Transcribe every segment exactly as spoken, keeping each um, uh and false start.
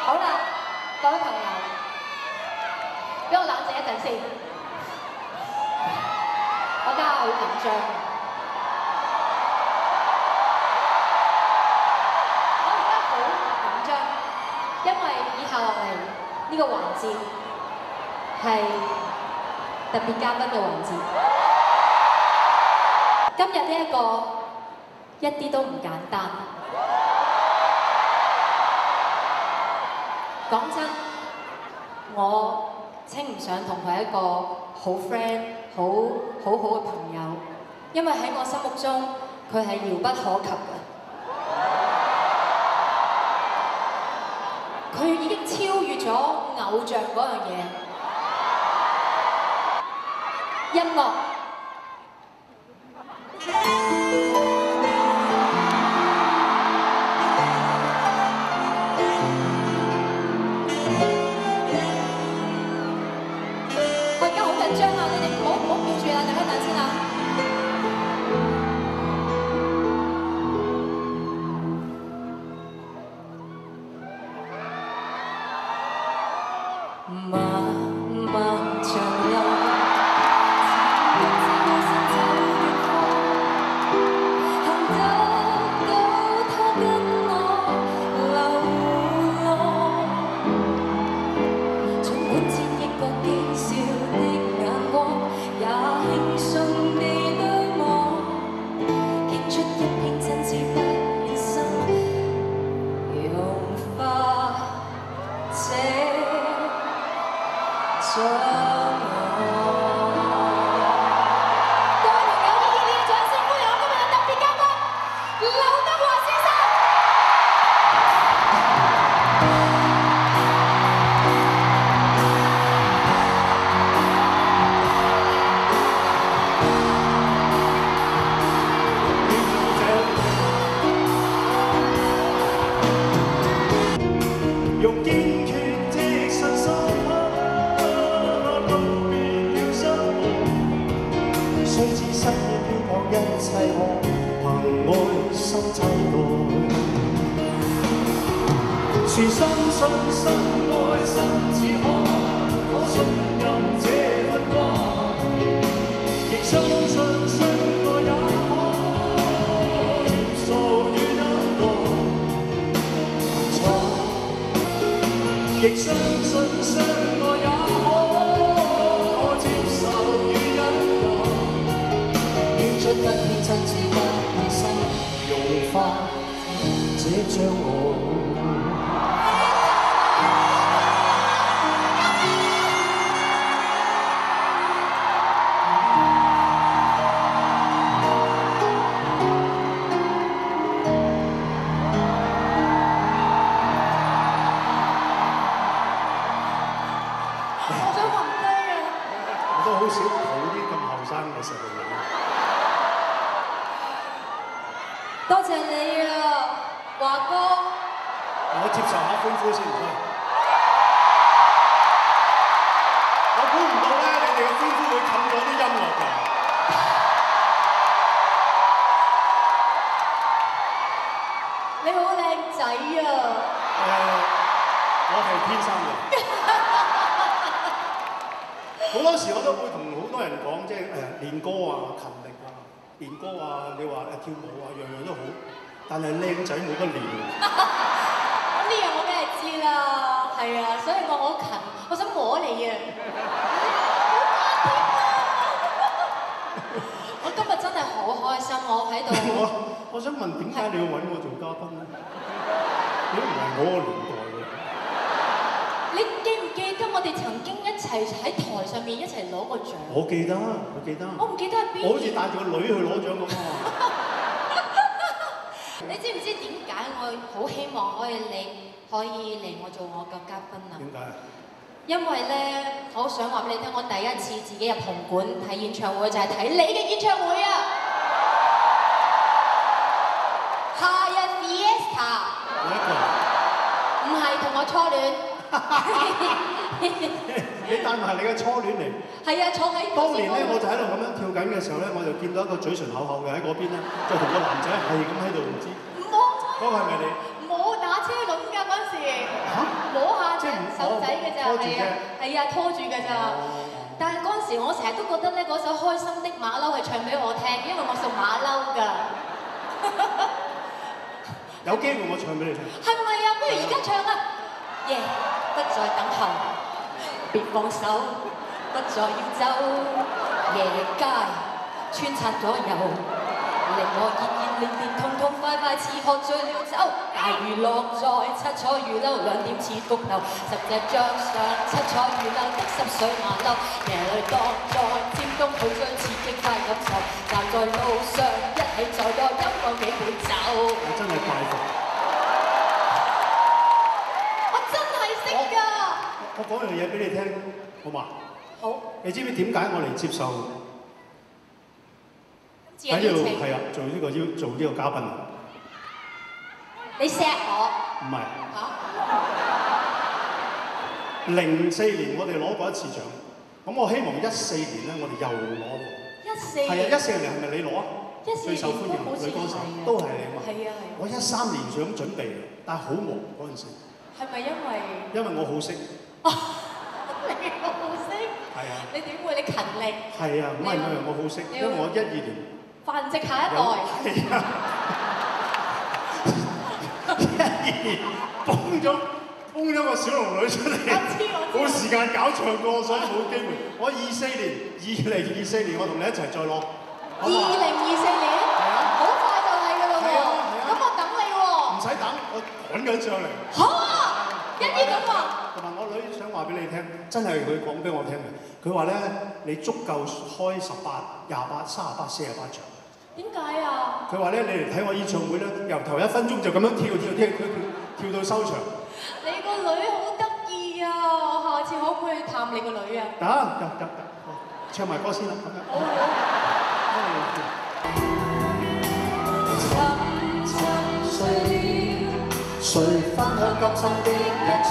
好啦，各位朋友，俾我冷靜一陣先。我而家好緊張。我而家好緊張，因為以下落嚟呢個環節係特別嘉賓嘅環節。今日呢一個一啲都唔簡單。 講真，我稱唔上同佢係一個好 friend、好好好嘅朋友，因為喺我心目中佢係遙不可及嘅，佢已經超越咗偶像嗰樣嘢，音樂。 亦相信相愛也可接受與忍耐，獻出一片真摯不變心，融化這障礙。 多謝你啊，華哥。我接受下歡呼先唔該。我估唔到咧，你哋嘅歡呼會冚咗啲音樂㗎。你好靚仔啊！誒，我係天生嘅。好多時我都會同好多人講，即係誒練歌啊、勤力啊。 練歌啊，你話誒跳舞啊，樣樣都好，但係靚仔冇得練。咁呢樣我梗係知啦，係啊，所以我好勤，我想摸你啊。我今日真係好開心，我喺度。我我想問點解你要揾我做嘉賓咧？如果唔係我個年代嘅。你記唔記得我哋曾經一齊喺台上面一齊攞過獎？我記得，我記得。我唔記得係邊？我好似帶住個女去攞獎咁啊！你知唔知點解我好希望可以你可以嚟我做我嘅嘉賓啊？點解啊？因為咧，我好想話俾你聽，我第一次自己入紅館睇演唱會就係睇你嘅演唱會啊！夏日 Fiesta。你一個？唔係同我初戀。 你帶埋你嘅初戀嚟？係啊，坐喺。當年咧，我就喺度咁樣跳緊嘅時候咧，我就見到一個嘴唇厚厚嘅喺嗰邊咧，就同個男仔係咁喺度唔知。唔好。嗰個係咪你？冇打車輪㗎嗰陣時。嚇？冇係啊，係啊，拖住㗎咋。但係嗰陣時，我成日都覺得咧，嗰首《開心的馬騮》係唱俾我聽，因為我屬馬騮㗎。 有機會我唱俾你聽。 係咪啊？不如而家唱啦！耶！不再等候，別放手，不再要走。夜街穿插左右，令我熱熱烈烈痛痛快快似喝醉了酒。大娛樂在七彩魚柳，兩點似谷頭，十隻張相七彩魚柳的濕水馬騮。夜裏當在尖東好將刺激快感受，站在路上一起在個音樂幾杯酒。 我真係拜服。 我真係識㗎。 我講樣嘢俾你聽，好嘛？ 好。 你知唔知點解我嚟接受喺呢度係啊做呢個要做呢個嘉賓啊？ 你錫我？ 唔係。 嚇？ 零四年我哋攞過一次獎，咁我希望一四年咧我哋又攞喎。 一四年。係啊，一四年係咪你攞啊？ 一四年最受歡迎女歌手都係你嘛？ 係啊係。 我一三年想準備，但係好忙嗰陣時。 係咪因為？因為我好識。 你好識？係啊。你點會？你勤力。 係啊，唔係唔係，我好識，因為我一二年。繁殖下一代。係啊。一二年崩咗崩咗個小龍女出嚟，冇時間搞唱歌，所以冇機會。我二四年，二零二四年我同你一齊再攞。 二零二四年？係啊。好快就係㗎啦喎。係啊係啊。咁我等你喎。唔使等，我趕緊上嚟。好啊！一於咁話。同埋我女想話俾你聽，真係佢講俾我聽嘅。佢話咧，你足夠開十八、廿八、三十八、四十八場。點解啊？佢話咧，你嚟睇我演唱會咧，由頭一分鐘就咁樣跳跳跳跳跳到收場。你個女好得意啊！我下次可唔可以探你個女啊？得得得得，唱埋歌先啦，咁樣。好好。沉沉睡了，誰分享今生的日子？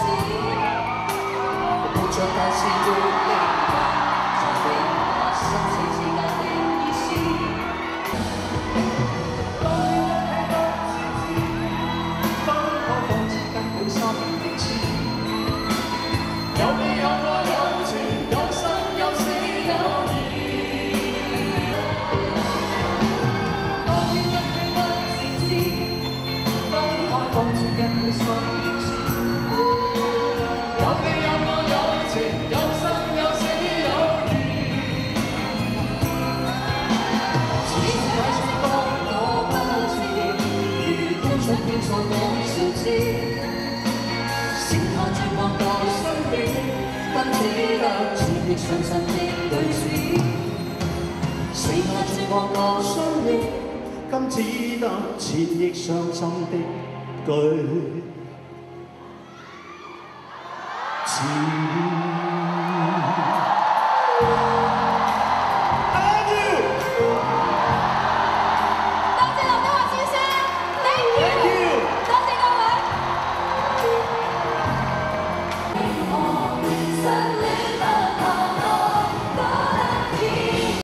活着但是沒靈魂，才明白生死之間的意思。當一個字字，分開放置根本心的痴。有你有我有情，有生有死有義。當一個字字，分開放置根本心的痴。有你有我有情，有生有死有義。始終解釋當我不知，如觀眾變錯我誰知？閃看絕望到身邊，跟只得全力上陣的對子。死看絕望到身邊，今只得前翼上心的句子。